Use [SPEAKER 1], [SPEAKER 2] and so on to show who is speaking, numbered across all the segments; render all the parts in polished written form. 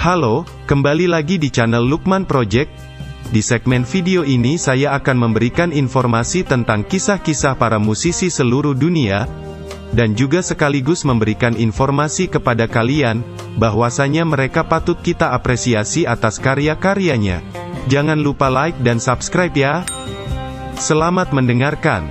[SPEAKER 1] Halo, kembali lagi di channel Lukman Project. Di segmen video ini saya akan memberikan informasi tentang kisah-kisah para musisi seluruh dunia, dan juga sekaligus memberikan informasi kepada kalian, bahwasanya mereka patut kita apresiasi atas karya-karyanya. Jangan lupa like dan subscribe ya. Selamat mendengarkan.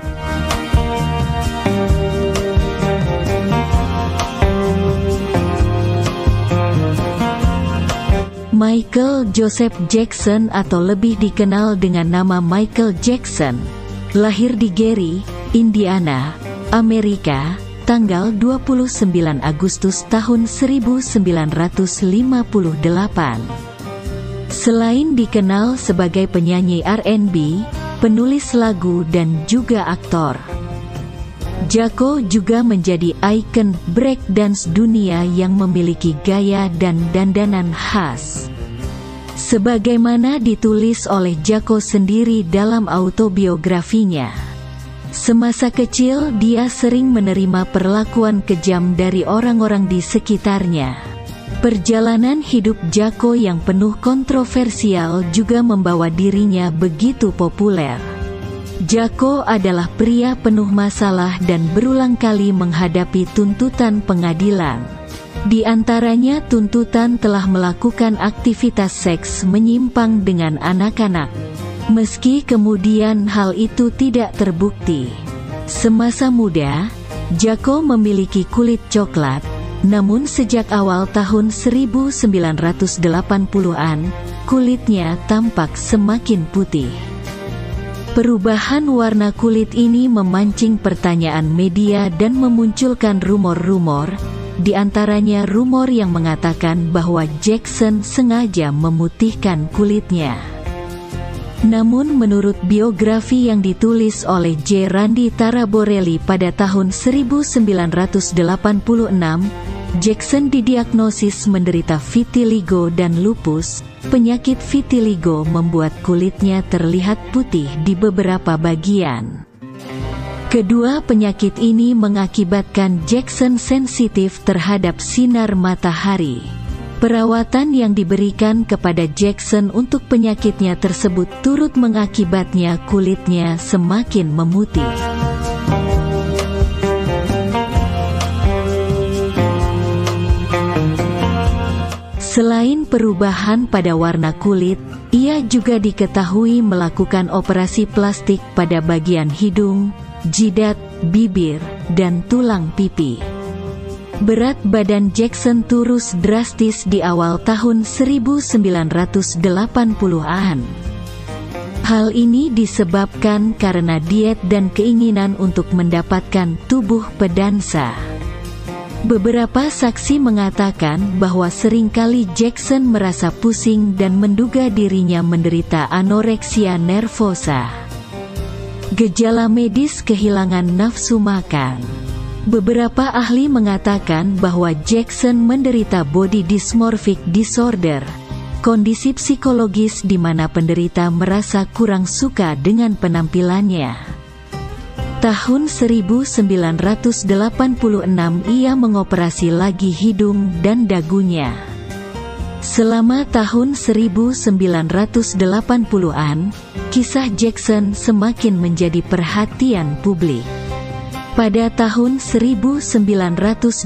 [SPEAKER 2] Michael Joseph Jackson atau lebih dikenal dengan nama Michael Jackson, lahir di Gary, Indiana, Amerika, tanggal 29 Agustus tahun 1958. Selain dikenal sebagai penyanyi R&B, penulis lagu dan juga aktor, Jacko juga menjadi ikon breakdance dunia yang memiliki gaya dan dandanan khas. Sebagaimana ditulis oleh Jacko sendiri dalam autobiografinya, semasa kecil dia sering menerima perlakuan kejam dari orang-orang di sekitarnya. Perjalanan hidup Jacko yang penuh kontroversial juga membawa dirinya begitu populer. Jacko adalah pria penuh masalah dan berulang kali menghadapi tuntutan pengadilan. Di antaranya tuntutan telah melakukan aktivitas seks menyimpang dengan anak-anak. Meski kemudian hal itu tidak terbukti. Semasa muda, Jacko memiliki kulit coklat, namun sejak awal tahun 1980-an, kulitnya tampak semakin putih. Perubahan warna kulit ini memancing pertanyaan media dan memunculkan rumor-rumor, di antaranya rumor yang mengatakan bahwa Jackson sengaja memutihkan kulitnya. Namun menurut biografi yang ditulis oleh J. Randy Taraborelli pada tahun 1986, Jackson didiagnosis menderita vitiligo dan lupus. Penyakit vitiligo membuat kulitnya terlihat putih di beberapa bagian. Kedua penyakit ini mengakibatkan Jackson sensitif terhadap sinar matahari. Perawatan yang diberikan kepada Jackson untuk penyakitnya tersebut turut mengakibatnya kulitnya semakin memutih. Selain perubahan pada warna kulit, ia juga diketahui melakukan operasi plastik pada bagian hidung, jidat, bibir, dan tulang pipi. Berat badan Jackson turun drastis di awal tahun 1980-an. Hal ini disebabkan karena diet dan keinginan untuk mendapatkan tubuh pedansa. Beberapa saksi mengatakan bahwa seringkali Jackson merasa pusing dan menduga dirinya menderita anoreksia nervosa. Gejala medis kehilangan nafsu makan. Beberapa ahli mengatakan bahwa Jackson menderita body dysmorphic disorder, kondisi psikologis di mana penderita merasa kurang suka dengan penampilannya. Tahun 1986 ia mengoperasi lagi hidung dan dagunya. Selama tahun 1980-an, kisah Jackson semakin menjadi perhatian publik. Pada tahun 1986,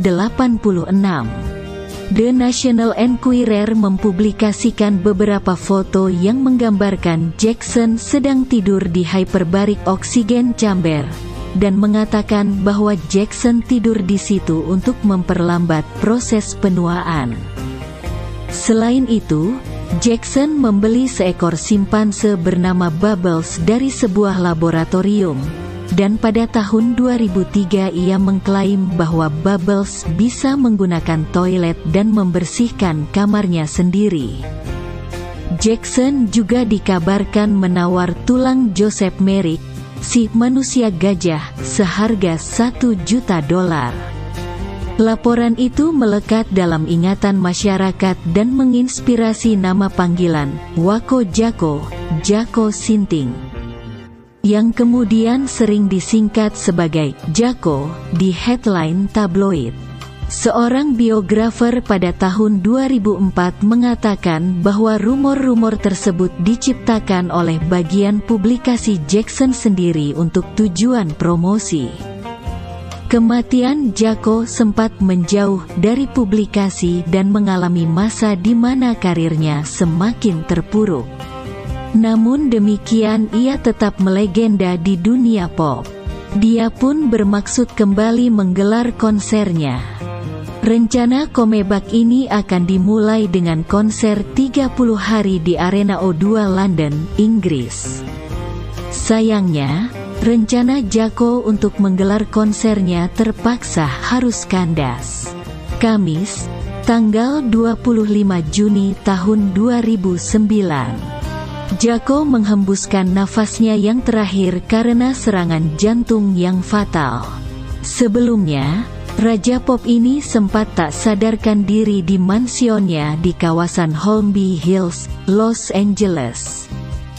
[SPEAKER 2] The National Enquirer mempublikasikan beberapa foto yang menggambarkan Jackson sedang tidur di hyperbaric oxygen chamber, dan mengatakan bahwa Jackson tidur di situ untuk memperlambat proses penuaan. Selain itu, Jackson membeli seekor simpanse bernama Bubbles dari sebuah laboratorium, dan pada tahun 2003 ia mengklaim bahwa Bubbles bisa menggunakan toilet dan membersihkan kamarnya sendiri. Jackson juga dikabarkan menawar tulang Joseph Merrick, si manusia gajah, seharga $1 juta. Laporan itu melekat dalam ingatan masyarakat dan menginspirasi nama panggilan Wako Jacko, Jacko Sinting, yang kemudian sering disingkat sebagai Jacko di headline tabloid. Seorang biografer pada tahun 2004 mengatakan bahwa rumor-rumor tersebut diciptakan oleh bagian publikasi Jackson sendiri untuk tujuan promosi. Kematian Jaco sempat menjauh dari publikasi dan mengalami masa di mana karirnya semakin terpuruk. Namun demikian ia tetap melegenda di dunia pop. Dia pun bermaksud kembali menggelar konsernya. Rencana Comeback ini akan dimulai dengan konser 30 hari di Arena O2 London, Inggris. Sayangnya, rencana Jaco untuk menggelar konsernya terpaksa harus kandas. Kamis, tanggal 25 Juni tahun 2009. Jaco menghembuskan nafasnya yang terakhir karena serangan jantung yang fatal. Sebelumnya, Raja Pop ini sempat tak sadarkan diri di mansionnya di kawasan Holmby Hills, Los Angeles.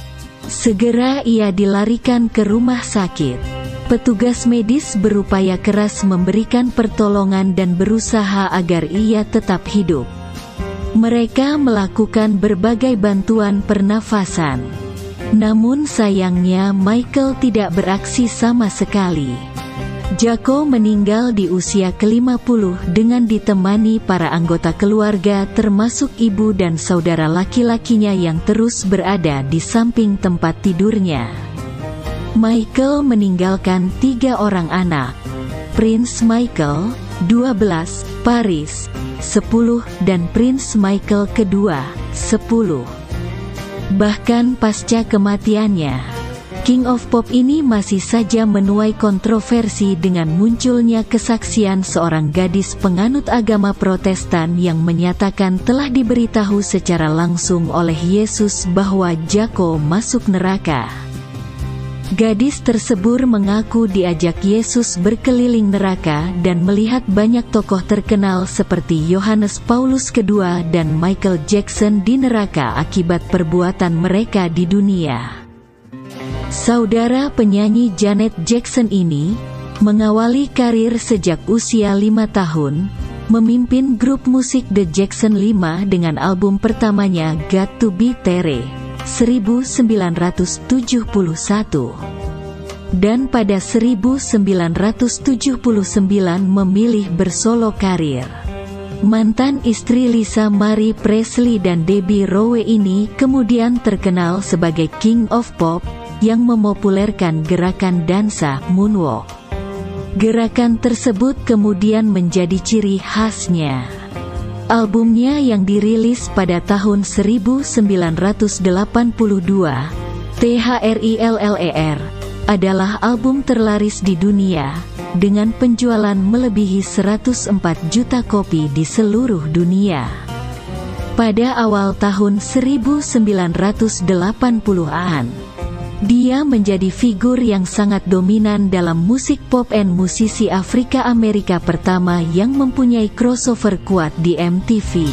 [SPEAKER 2] Segera ia dilarikan ke rumah sakit. Petugas medis berupaya keras memberikan pertolongan dan berusaha agar ia tetap hidup. Mereka melakukan berbagai bantuan pernafasan. Namun sayangnya Michael tidak beraksi sama sekali. Jaco meninggal di usia ke-50 dengan ditemani para anggota keluarga termasuk ibu dan saudara laki-lakinya yang terus berada di samping tempat tidurnya. Michael meninggalkan 3 orang anak. Prince Michael, 12, Paris, 10, dan Prince Michael kedua, 10. Bahkan pasca kematiannya, King of Pop ini masih saja menuai kontroversi dengan munculnya kesaksian seorang gadis penganut agama Protestan yang menyatakan telah diberitahu secara langsung oleh Yesus bahwa Jaco masuk neraka. Gadis tersebut mengaku diajak Yesus berkeliling neraka dan melihat banyak tokoh terkenal seperti Yohanes Paulus II dan Michael Jackson di neraka akibat perbuatan mereka di dunia. Saudara penyanyi Janet Jackson ini mengawali karir sejak usia 5 tahun, memimpin grup musik The Jackson 5 dengan album pertamanya Got to Be There, 1971. Dan pada 1979 memilih bersolo karir. Mantan istri Lisa Marie Presley dan Debbie Rowe ini kemudian terkenal sebagai King of Pop, yang memopulerkan gerakan dansa moonwalk. Gerakan tersebut kemudian menjadi ciri khasnya. Albumnya yang dirilis pada tahun 1982, THRILLER, adalah album terlaris di dunia, dengan penjualan melebihi 104 juta kopi di seluruh dunia. Pada awal tahun 1980-an, dia menjadi figur yang sangat dominan dalam musik pop and musisi Afrika Amerika pertama yang mempunyai crossover kuat di MTV.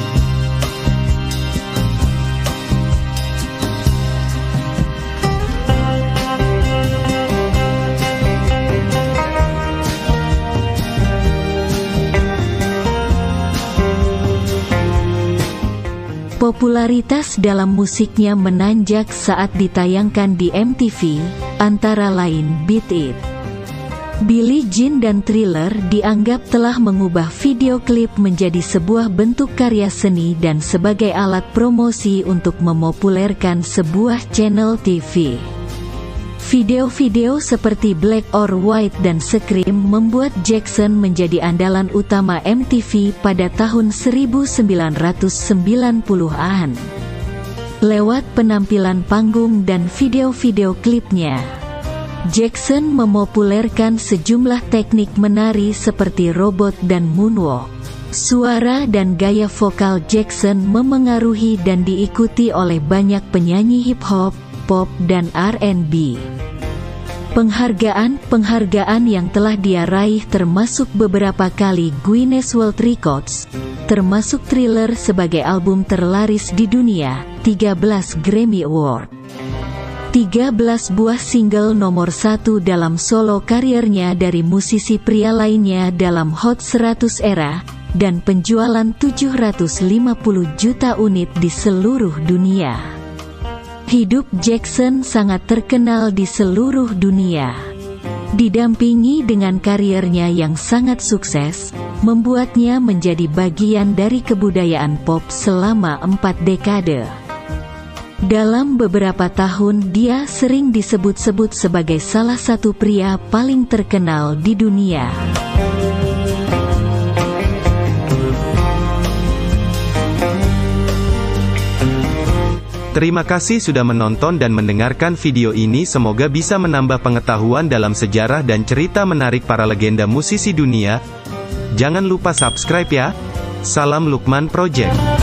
[SPEAKER 2] Popularitas dalam musiknya menanjak saat ditayangkan di MTV, antara lain Beat It. Billie Jean dan Thriller dianggap telah mengubah video klip menjadi sebuah bentuk karya seni dan sebagai alat promosi untuk memopulerkan sebuah channel TV. Video-video seperti Black or White dan Scream membuat Jackson menjadi andalan utama MTV pada tahun 1990-an. Lewat penampilan panggung dan video-video klipnya, Jackson memopulerkan sejumlah teknik menari seperti robot dan moonwalk. Suara dan gaya vokal Jackson memengaruhi dan diikuti oleh banyak penyanyi hip-hop, pop, dan R&B. Penghargaan yang telah dia raih termasuk beberapa kali Guinness World Records, termasuk Thriller sebagai album terlaris di dunia, 13 Grammy Award. 13 buah single nomor 1 dalam solo karirnya dari musisi pria lainnya dalam Hot 100 era, dan penjualan 750 juta unit di seluruh dunia. Hidup Jackson sangat terkenal di seluruh dunia. Didampingi dengan karirnya yang sangat sukses, membuatnya menjadi bagian dari kebudayaan pop selama 4 dekade. Dalam beberapa tahun dia sering disebut-sebut sebagai salah satu pria paling terkenal di dunia.
[SPEAKER 1] Terima kasih sudah menonton dan mendengarkan video ini. Semoga bisa menambah pengetahuan dalam sejarah dan cerita menarik para legenda musisi dunia. Jangan lupa subscribe ya. Salam Lukman Project.